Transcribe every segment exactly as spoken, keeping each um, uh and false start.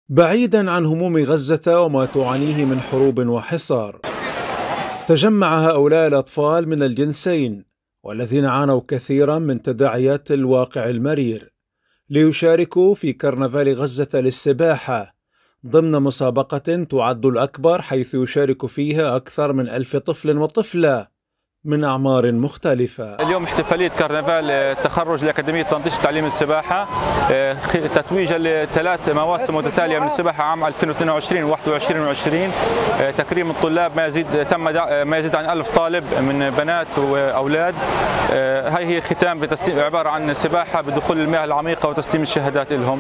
بعيدا عن هموم غزة وما تعانيه من حروب وحصار، تجمع هؤلاء الأطفال من الجنسين والذين عانوا كثيرا من تداعيات الواقع المرير ليشاركوا في كرنفال غزة للسباحة ضمن مسابقة تعد الأكبر، حيث يشارك فيها أكثر من ألف طفل وطفلة من أعمار مختلفة. اليوم احتفالية كرنفال التخرج لأكاديمية طنطيش لتعليم السباحة، تتويجا لثلاث مواسم متتالية من السباحة عام ألفين واثنين وعشرين وواحد وعشرين وعشرين، تكريم الطلاب ما يزيد تم ما يزيد عن ألف طالب من بنات وأولاد. هاي هي ختام بتسليم عبارة عن سباحة بدخول المياه العميقة وتسليم الشهادات لهم.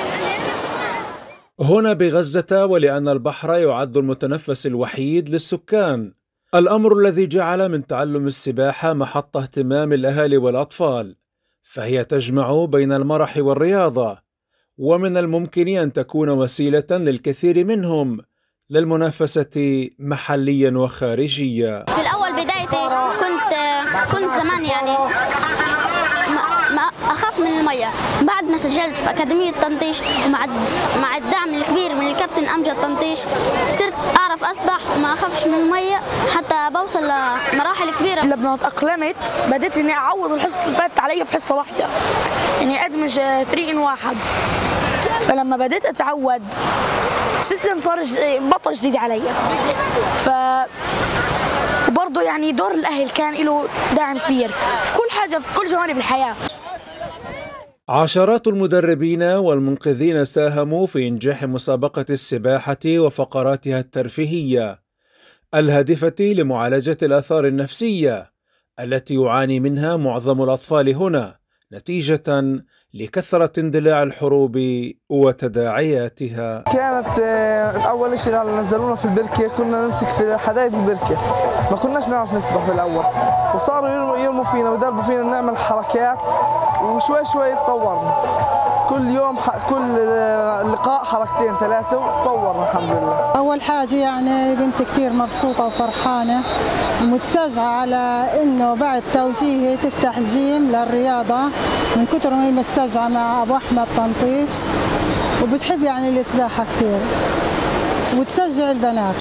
هنا بغزة، ولأن البحر يعد المتنفس الوحيد للسكان، الأمر الذي جعل من تعلم السباحة محط اهتمام الأهالي والأطفال، فهي تجمع بين المرح والرياضة، ومن الممكن أن تكون وسيلة للكثير منهم للمنافسة محليا وخارجيا. في الأول بدايتي كنت كنت زمان يعني ما أخاف من المية، بعد ما سجلت في أكاديمية طنطيش ومع مع الدعم الكبير من الكابتن أمجد طنطيش صرت أعرف أسبح وما أخافش من المية حتى بوصل لمراحل كبيرة. لما تأقلمت بديت إني أعوض الحصة اللي فاتت علي في حصة واحدة، إني أدمج ثلاثة إن واحد. فلما بديت أتعود السيستم صار بطل جديد علي. ف وبرضه يعني دور الأهل كان له داعم كبير في كل حاجة، في كل جوانب الحياة. عشرات المدربين والمنقذين ساهموا في إنجاح مسابقة السباحة وفقراتها الترفيهية الهادفة لمعالجة الآثار النفسية التي يعاني منها معظم الأطفال هنا نتيجة لكثرة اندلاع الحروب وتداعياتها. كانت أول شيء نزلونا في البركة، كنا نمسك في حدائق البركة، ما كناش نعرف نسبح في الأول، وصاروا يرموا فينا ويدربوا فينا نعمل حركات، وشوي شوي تطورنا. كل يوم كل لقاء حركتين ثلاثة وتطورنا الحمد لله. أول حاجة يعني بنت كتير مبسوطة وفرحانة ومتساجعة على إنه بعد توجيهي تفتح جيم للرياضة من كتر ما هي مستساجعة مع أبو أحمد طنطيش، وبتحب يعني السباحة كثير وتشجع البنات.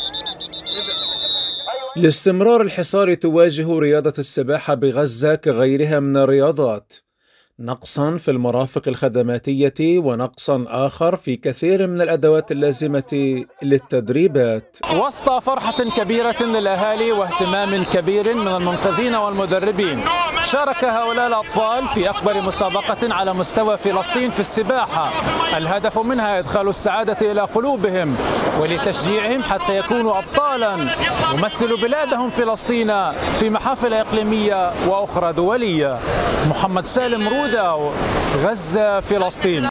لاستمرار الحصار تواجه رياضة السباحة بغزة كغيرها من الرياضات نقصا في المرافق الخدماتية ونقصا آخر في كثير من الأدوات اللازمة للتدريبات. وسط فرحة كبيرة للأهالي واهتمام كبير من المنقذين والمدربين، شارك هؤلاء الأطفال في أكبر مسابقة على مستوى فلسطين في السباحة، الهدف منها إدخال السعادة إلى قلوبهم ولتشجيعهم حتى يكونوا أبطالا يمثلوا بلادهم فلسطين في محافل إقليمية وأخرى دولية. محمد سالم رودة، غزة، فلسطين.